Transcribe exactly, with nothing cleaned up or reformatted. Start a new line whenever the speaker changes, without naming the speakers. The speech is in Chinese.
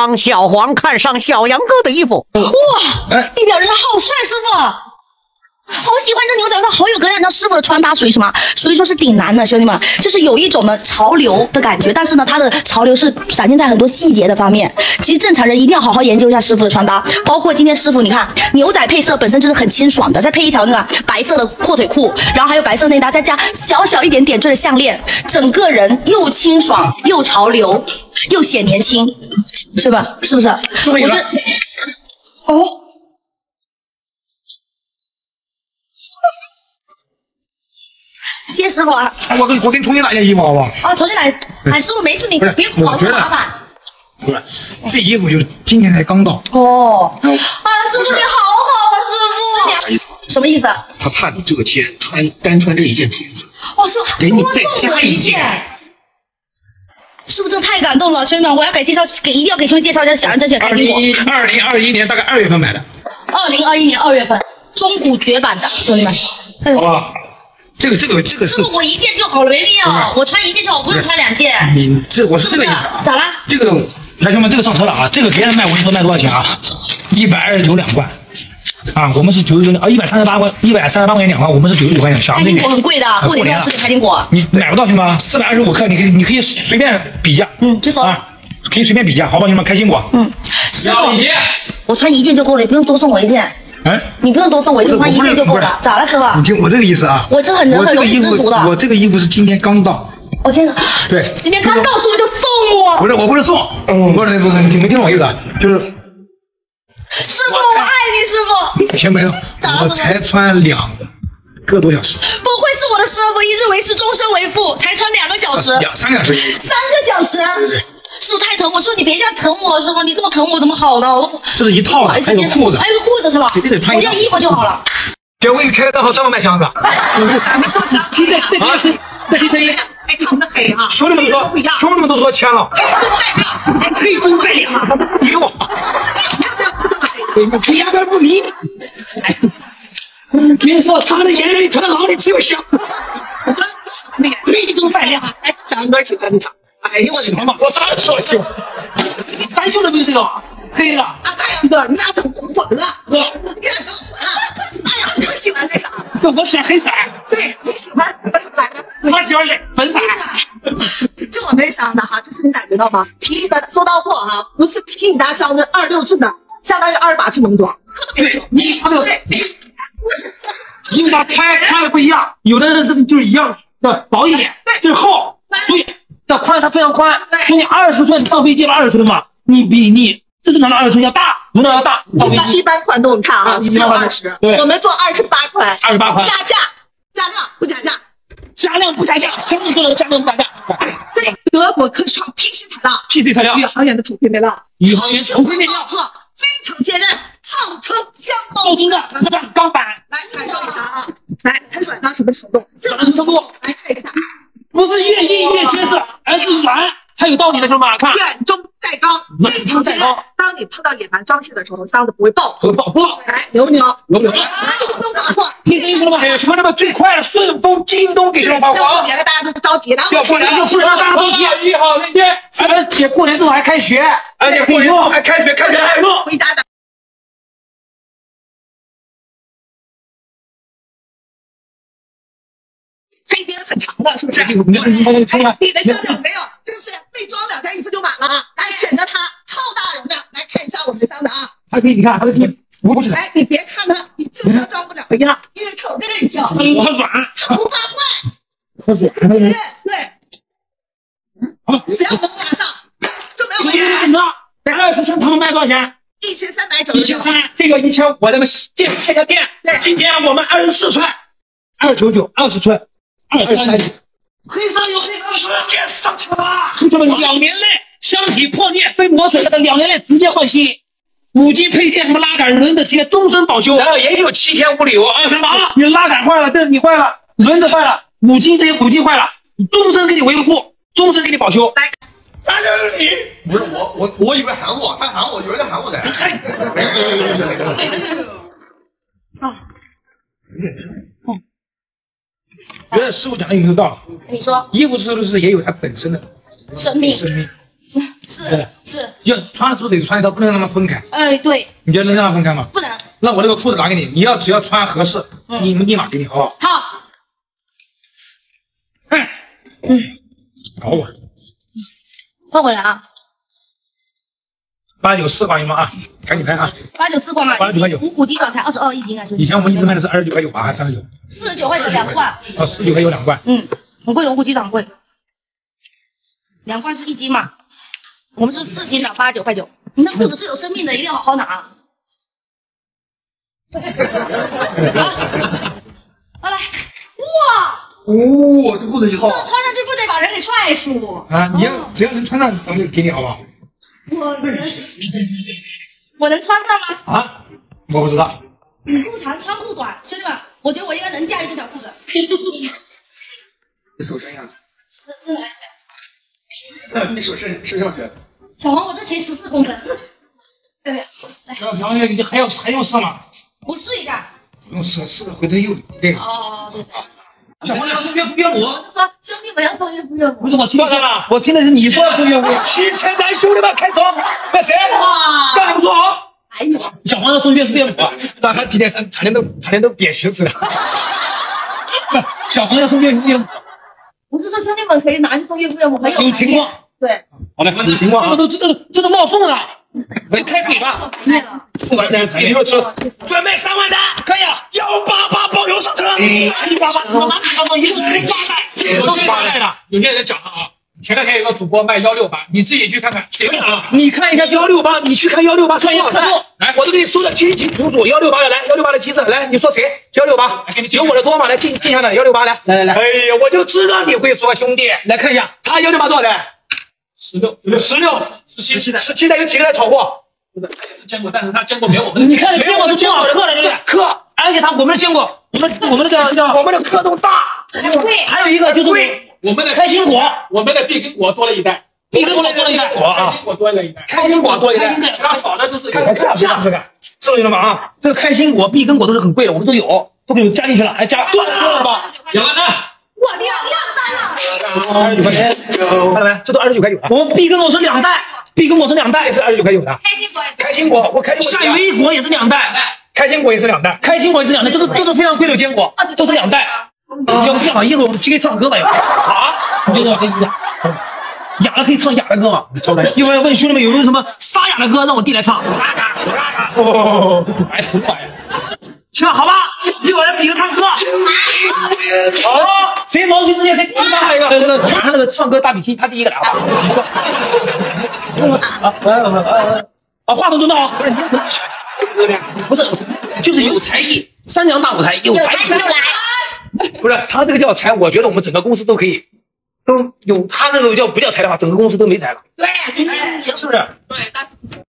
当小黄看上小杨哥的衣服，
哇，地表人他好帅，师傅。 好喜欢这牛仔裤，它好有格调。你知道师傅的穿搭属于什么？属于说是顶男的，兄弟们，就是有一种呢潮流的感觉，但是呢，它的潮流是展现在很多细节的方面。其实正常人一定要好好研究一下师傅的穿搭，包括今天师傅，你看牛仔配色本身就是很清爽的，再配一条那个白色的阔腿裤，然后还有白色内搭，再加小小一点点缀的项链，整个人又清爽又潮流，又显年轻，是吧？是不是？我觉得，哦。 谢谢师傅啊！
我给我给你重新拿件衣服好不好？
啊，重新来！哎，师傅没事，你别搞这么麻烦。
不是，这衣服就是今天才刚到。
哦。啊，师傅你好好啊，师傅。什么意思？
他怕你这个天穿单穿这一件裙子。
哦，师傅，
给你再加一件。
师傅真的太感动了，兄弟们，我要给介绍，给一定要给兄弟介绍一下小杨甄选开心果。
二零二一年大概二月份买的。
二零二一年二月份，中古绝版的，兄弟们。
好吧。 这个这个这个是，
师傅我一件就好了，没必要，我穿一件就好，不用穿两件。
你这我是这个意思啊？
咋了？
这个来兄们，这个上车了啊！这个别人卖我跟你说卖多少钱啊？一百二十九两罐啊，我们是九十九啊，一百三十八块，一百三十八块钱两罐，我们是九十九块钱。开
心果很贵的，过年要吃开心果。
你买不到兄弟，四百二十五克，你可以你可以随便比价。
嗯，就说
啊，可以随便比价，好吧兄弟们，开心果。
嗯，师傅，我穿一件就够了，你不用多送我一件。
哎，
你不用多送我，就穿一件就够了。咋了，师傅？
你听我这个意思啊，
我这很人很容易知足的。
我这个衣服是今天刚到。
我先
对，
今天刚到，师傅就送我。
不是，我不是送，嗯，不是不是，你没听懂我意思啊？就是。
师傅，我爱你，师傅。
先没有，我才穿两个多小时。
不会是我的师傅一日为师，终身为父，才穿两个小时？
两三个小时。
三个小时。对对。 师傅太疼我，说你别这样疼我，师傅你这么疼我怎么好呢？我
这是一套的，还有裤子，
还有个裤子是吧？我要衣服就好了。
姐，我给你开个账号专门卖箱子。
做箱子，
对对对，再提声音。
哎，看我们的黑哈。
兄弟们都说，兄弟们都说签了。黑中带领，你给我。你压根不理。别说他的眼里，他的脑里只有香。那个黑中带领，哎，长个挺正常。 哎呦我的天呐！我啥都说行，咱用的不是这个黑的。啊，大杨哥，你俩整混了，哥，你俩整混了。大杨哥喜欢那啥？这我喜欢黑色。对，你喜欢什么色来的？他喜欢粉色。
就我们箱子哈，就是你感觉到吗？批发收到货哈，不是批你大箱子二十六寸的，相当于二十八寸能装。
对，你他的你把开开的不一样，有的人是就是一样的薄一点，就是厚，所以。 要宽，它非常宽。所以你二十寸上飞机了二十寸嘛，你比你正常的二十寸要大，容量要大。
一般一般宽度你看啊，只有二十，我们做二十八宽，
二十八宽，
加价加量不加价，
加量不加价，箱子做的加量不加价。
对，德国科创 P C 材料
，P C 材料，
宇航员的头盔面料，
宇航员头盔面料，
非常坚韧，号称箱
包金的那个钢板。
来感受一下啊，来它软到什么程度？
软到什么程度？
来看一下。
不是越硬越结实，而是软才有道理的，兄弟们看。
软中带刚，非常坚韧。当你碰到野蛮装卸的时候，箱子不会爆破。
不会爆破。
来，牛不牛？
牛不牛？
来，京东发货。
听清楚了吗？还有什么什么最快的顺丰、京东给兄弟发货。
要过年了，大家都着急了。
要过年就不能让大家都急。一号链接，而且过年之后还开学，而且过年之后还开学，开学还有用。
回家的。 黑边很长的，是不是？你的箱子没有，就是被装两天一次就满了啊！来，显得它超大容量。来看一下我们的箱子啊，
它可以，你看它的皮不是的。
哎，你别看它，你就像装不了一样，因为它有韧性，它
软，
它不怕坏，
它软，
坚韧，对。好，只要能拿上，就没有问题。
二十寸他们卖多少钱？
一千三百九十九。
一千三，这个一千五，咱们店开家店。对，今天我们二十四寸，二九九，二十寸。 二三零，黑色有黑色，直接上车了。这么两年内箱体破裂非磨损的，两年内直接换新。五金配件什么拉杆、轮子贴终身保修，然后也有七天无理由啊什么？你拉杆坏了，这你坏了，轮子坏了，五金这些五金坏了，终身给你维护，终身给你保修。来，
咱就是你，不是我，我我以为喊我，他喊我，以为他喊我的。
啊，
有点真。
觉得师傅讲的有没有道理？
你说，
衣服是不是也有它本身的
生命？
生命。
是是，
要穿的时候得穿一套，不能让它们分开。
哎对，
你觉得能让它分开吗？
不能。
那我这个裤子拿给你，你要只要穿合适，你立马给你，好不好？
好。
哎，
嗯，
好我。
换回来啊。
八九四块一毛啊，赶紧拍啊！
八九四块嘛，
八十九块九，
五谷鸡爪才二十二一斤啊，兄弟。
以前我们一直卖的是二十九块九吧，还是三十九？
四十九块九两罐。
哦，四十九块九两罐。
嗯，很贵的，五谷鸡爪很贵。两罐是一斤嘛，我们是四斤的，八十九块九。你那裤子是有生命的，一定要好好拿。啊，好来，哇！
哦，这裤子一套，
这穿上去不得把人给帅死
啊！你要只要能穿上，咱们就给你，好不好？
我能，我能穿上吗？
啊，我不知道。
你裤长穿裤短，兄弟们，我觉得我应该能驾驭这条裤子。
你手伸下去，
是是哪一
你手伸伸上去。
小黄，我这鞋十四公分。对，来，
小小你还要还用试吗？
我试一下。
不用试，试了回头又对。
哦，对。
小黄，你要送岳父岳母？
我就说兄弟们要送岳父岳母。
不是我听到了，我听的是你说要送岳父。七千单兄弟们开窗，那谁？哇，让你们说好。
哎呦，
小黄要送岳父岳母，让他今天差点都差点都扁平死了。小黄要送岳父岳母。
我是说兄弟们可以拿去送岳父岳母，很有
有情况。
对。
好嘞，有情况啊。这都这都这都冒缝了。我开嘴吧，四万单，你说吃，准备三万单，可以啊，幺八八包邮上车，一八八，我拿当中一路是八百，
都是八百的。有些人讲了啊，前两天有个主播卖幺六八，你自己去看看，谁会拿？
你看一下幺六八，你去看幺六八算多少单？来，我都给你说的清清楚楚，幺六八的来，幺六八的机子来，你说谁？幺六八，有我的多吗？来记记下来，幺六八来，来来来，哎呀，我就知道你会说，兄弟，来看一下，他幺六八多少单？
十六，
十六，
十七期的，
十七单有几个在炒货？
他也是见过，但是他见过没有我们的。
你看见过是多少克了，对不对？克，而且他我们的见过，我们我们的叫叫我们的克都大，还有一个就是
我们的
开心果，
我们的碧根果多了一袋，
碧根果多了一袋，
开心果多了一袋，
开心果多了一袋，
其他少的都是
看看价价值感，知道兄弟们啊？这个开心果、碧根果都是很贵的，我们都有，都给你加进去了，还加多少吧？两万单。
哇，两两单了！
二十九块钱，看到没？这都二十九块九的。我们碧根果是两袋，碧根果是两袋，也是二十九块九的。
开心果，
开心果，我开心果。夏威夷果也是两袋，开心果也是两袋，开心果也是两袋，都是都是非常贵的坚果，都是两袋。要不这样，一会儿我们 P K 唱歌吧，要啊？你就说哑了可以唱哑的歌吗？一会儿问兄弟们有没有什么沙哑的歌，让我弟来唱。哦，这玩意什么玩意？行，好吧，一会儿来比个唱歌。好，谁毛遂自荐谁第一个？那个那个晚上那个唱歌大比拼，他第一个来，好吧？你说。啊啊啊！话筒蹲到，不是你不是，就是有才艺，三江大舞台有才艺就来。不是他这个叫才，我觉得我们整个公司都可以，都有他那个叫不叫才的话，整个公司都没才了。
对，
是不是？
对，但是。